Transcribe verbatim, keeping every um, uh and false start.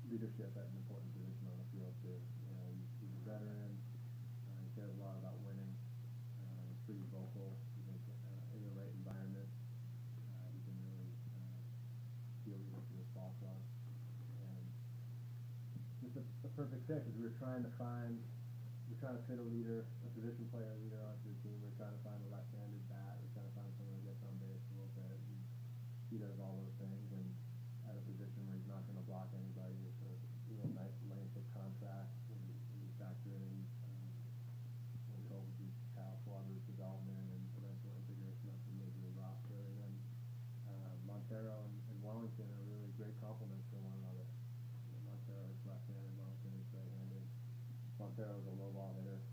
leadership at an important position on the field too. You know, he's, he's a veteran. Uh, he cares a lot about winning. Uh, he's pretty vocal. I think uh, in the right environment, uh, he can really uh, feel what his thoughts are. And just a, a perfect fit because we were trying to find, we're trying to fit a leader, a position player leader onto the team. We're trying to find a left-handed bat. We're trying to find someone who gets on base a little bit. And he does all those things, and at a position where he's not going to block anybody. It's a real nice length of contract when you, when you factor in um, what we hope would be Kyle Schwarber's development and eventual integration of the major league roster. And then uh, Montero and, and Wellington are really great complements for one another. You know, Montero is left-handed, Wellington is right-handed. Montero is a low ball hitter.